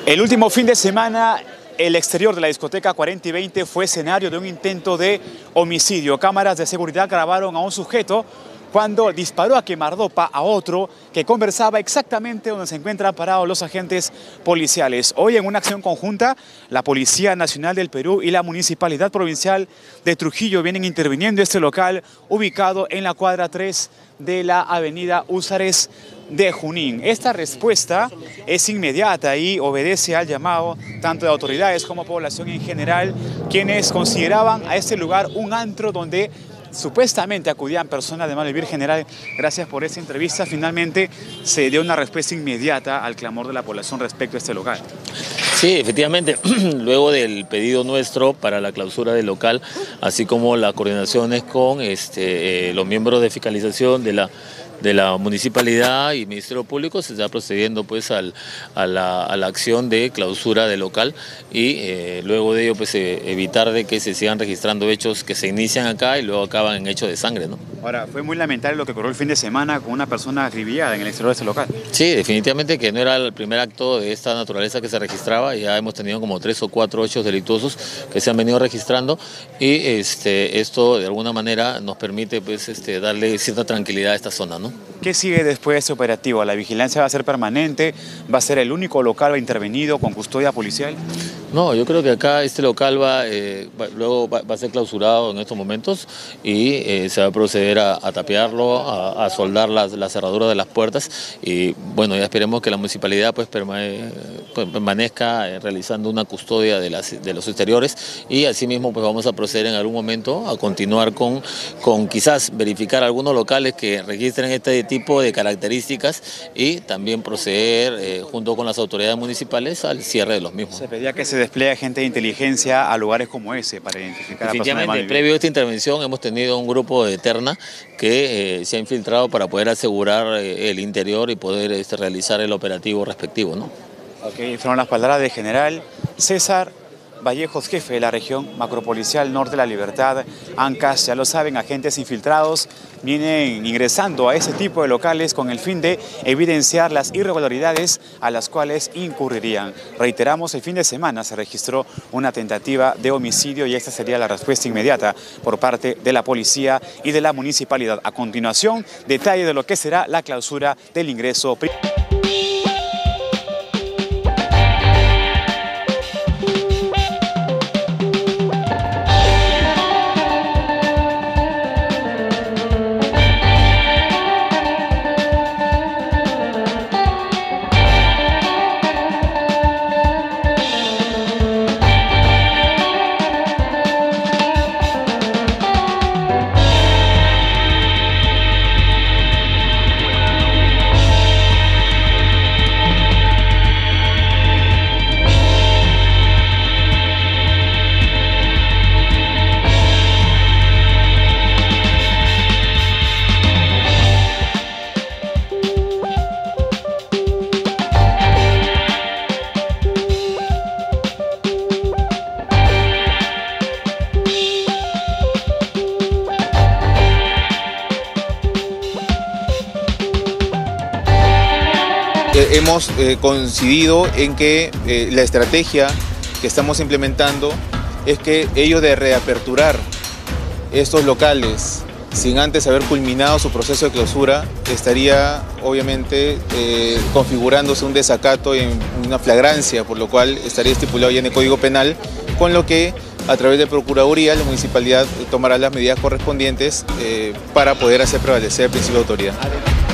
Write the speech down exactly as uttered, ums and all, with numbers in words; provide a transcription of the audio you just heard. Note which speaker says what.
Speaker 1: El último fin de semana, el exterior de la discoteca cuarenta y veinte fue escenario de un intento de homicidio. Cámaras de seguridad grabaron a un sujeto cuando disparó a quemarropa a otro que conversaba exactamente donde se encuentran parados los agentes policiales. Hoy, en una acción conjunta, la Policía Nacional del Perú y la Municipalidad Provincial de Trujillo vienen interviniendo este local ubicado en la cuadra tres de la avenida Húsares de Junín. Esta respuesta es inmediata y obedece al llamado tanto de autoridades como población en general, quienes consideraban a este lugar un antro donde supuestamente acudían personas de mal vivir general. Gracias por esta entrevista. Finalmente se dio una respuesta inmediata al clamor de la población respecto a este local.
Speaker 2: Sí, efectivamente, luego del pedido nuestro para la clausura del local, así como las coordinaciones con este, eh, los miembros de fiscalización de la de la Municipalidad y Ministerio Público, se está procediendo pues al, a, la, a la acción de clausura del local y eh, luego de ello pues eh, evitar de que se sigan registrando hechos que se inician acá y luego acaban en hechos de sangre, ¿no?
Speaker 1: Ahora, fue muy lamentable lo que ocurrió el fin de semana con una persona acribillada en el exterior de este local.
Speaker 2: Sí, definitivamente que no era el primer acto de esta naturaleza que se registraba, ya hemos tenido como tres o cuatro hechos delictuosos que se han venido registrando y este, esto de alguna manera nos permite pues este, darle cierta tranquilidad a esta zona, ¿no?
Speaker 1: ¿Qué sigue después de este operativo? ¿La vigilancia va a ser permanente? ¿Va a ser el único local intervenido con custodia policial?
Speaker 2: No, yo creo que acá este local va, eh, va luego va, va a ser clausurado en estos momentos y eh, se va a proceder a, a tapiarlo, a, a soldar las, las cerraduras de las puertas y bueno, ya esperemos que la municipalidad pues, permane pues permanezca eh, realizando una custodia de, las, de los exteriores y asimismo pues vamos a proceder en algún momento a continuar con, con quizás verificar algunos locales que registren este tipo de características y también proceder eh, junto con las autoridades municipales al cierre de los mismos.
Speaker 1: Se pedía que se despliegue agente de inteligencia a lugares como ese para identificar a personas de mal vivir.
Speaker 2: Previo a esta intervención hemos tenido un grupo de terna que eh, se ha infiltrado para poder asegurar eh, el interior y poder este, realizar el operativo respectivo, ¿no?
Speaker 1: Ok, fueron las palabras del general César Vallejos, jefe de la región macropolicial Norte de la Libertad, ANCAS. Ya lo saben, agentes infiltrados vienen ingresando a ese tipo de locales con el fin de evidenciar las irregularidades a las cuales incurrirían. Reiteramos, el fin de semana se registró una tentativa de homicidio y esta sería la respuesta inmediata por parte de la policía y de la municipalidad. A continuación, detalle de lo que será la clausura del ingreso.
Speaker 3: Hemos eh, coincidido en que eh, la estrategia que estamos implementando es que ellos de reaperturar estos locales sin antes haber culminado su proceso de clausura estaría obviamente eh, configurándose un desacato y una flagrancia, por lo cual estaría estipulado ya en el Código Penal, con lo que a través de Procuraduría la Municipalidad tomará las medidas correspondientes eh, para poder hacer prevalecer el principio de autoridad.